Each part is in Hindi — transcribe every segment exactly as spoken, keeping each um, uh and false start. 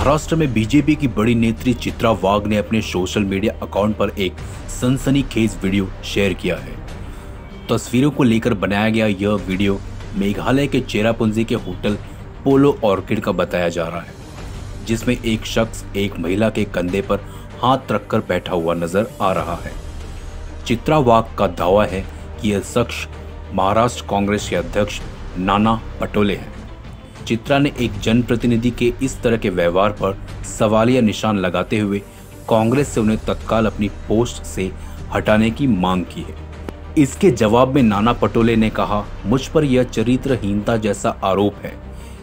महाराष्ट्र में बीजेपी की बड़ी नेत्री चित्रा वाघ ने अपने सोशल मीडिया अकाउंट पर एक सनसनीखेज वीडियो शेयर किया है। तस्वीरों को लेकर बनाया गया यह वीडियो मेघालय के चेरापूंजी के होटल पोलो ऑर्किड का बताया जा रहा है, जिसमें एक शख्स एक महिला के कंधे पर हाथ रखकर बैठा हुआ नजर आ रहा है। चित्रा वाघ का दावा है कि यह शख्स महाराष्ट्र कांग्रेस के अध्यक्ष नाना पटोले हैं। चित्रा ने एक जनप्रतिनिधि के इस तरह के व्यवहार पर सवालिया निशान लगाते हुए कांग्रेस से उन्हें तत्काल अपनी पोस्ट से हटाने की मांग की है। इसके जवाब में नाना पटोले ने कहा, मुझ पर यह चरित्रहीनता जैसा आरोप है,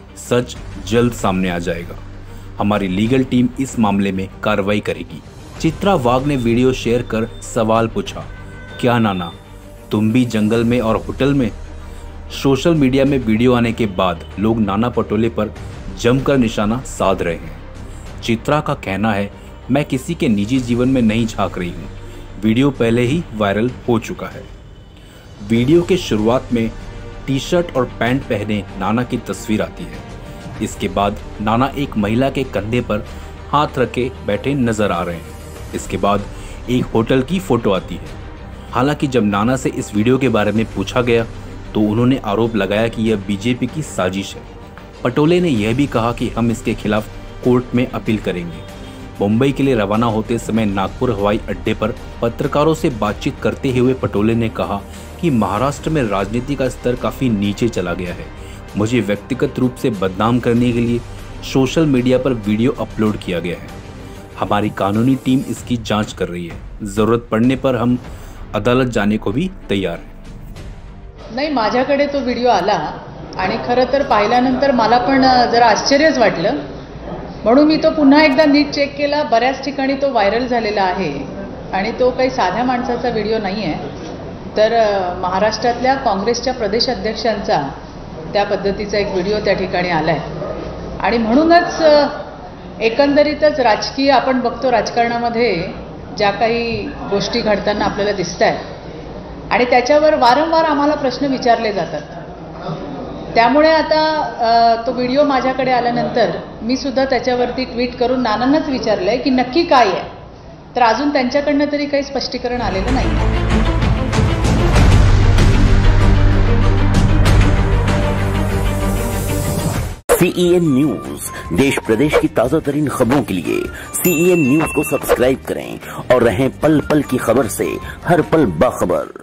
सच जल्द सामने आ जाएगा। हमारी लीगल टीम इस मामले में कार्रवाई करेगी। चित्रा वाघ ने वीडियो शेयर कर सवाल पूछा, क्या नाना तुम भी जंगल में और होटल में? सोशल मीडिया में वीडियो आने के बाद लोग नाना पटोले पर जमकर निशाना साध रहे हैं। चित्रा का कहना है, मैं किसी के निजी जीवन में नहीं झांक रही हूँ। वीडियो पहले ही वायरल हो चुका है। वीडियो के शुरुआत में टी शर्ट और पैंट पहने नाना की तस्वीर आती है। इसके बाद नाना एक महिला के कंधे पर हाथ रखे बैठे नजर आ रहे हैं। इसके बाद एक होटल की फोटो आती है। हालांकि जब नाना से इस वीडियो के बारे में पूछा गया तो उन्होंने आरोप लगाया कि यह बीजेपी की साजिश है। पटोले ने यह भी कहा कि हम इसके खिलाफ कोर्ट में अपील करेंगे। मुंबई के लिए रवाना होते समय नागपुर हवाई अड्डे पर पत्रकारों से बातचीत करते हुए पटोले ने कहा कि महाराष्ट्र में राजनीति का स्तर काफी नीचे चला गया है। मुझे व्यक्तिगत रूप से बदनाम करने के लिए सोशल मीडिया पर वीडियो अपलोड किया गया है। हमारी कानूनी टीम इसकी जांच कर रही है। जरूरत पड़ने पर हम अदालत जाने को भी तैयार हैं। नाही, माझ्याकडे तो व्हिडिओ आला आणि खरं तर पाहिल्यानंतर मला पण जरा आश्चर्यच वाटलं, म्हणून मी तो पुन्हा एकदा नीट चेक केला। बऱ्याच ठिकाणी तो व्हायरल झालेला आहे आणि तो काही साध्या माणसाचा व्हिडिओ नाही आहे, तर महाराष्ट्रातल्या काँग्रेसच्या प्रदेश अध्यक्षांचा त्या पद्धतीचा एक व्हिडिओ त्या ठिकाणी आलाय। आणि म्हणूनच एकंदरीतच राजकीय आपण बघतो, राजकारणामध्ये ज्या काही गोष्टी घडताना आपल्याला दिसतात आणि त्याच्यावर वारंवार आम्हाला प्रश्न विचारले जातात। त्यामुळे आता तो व्हिडिओ माझ्याकडे आल्यानंतर मी सुद्धा त्याच्यावरती ट्वीट करून नानांनाच विचारलंय की नक्की काय आहे, तर अजून त्यांच्याकडनं तरी काही स्पष्टीकरण आलेलं नाही। सीईएन न्यूज, देश प्रदेश की ताजा तरीन खबरों के लिए सीईएन न्यूज को सब्सक्राइब करें और रहें पल पल की खबर से हर पल बाखबर।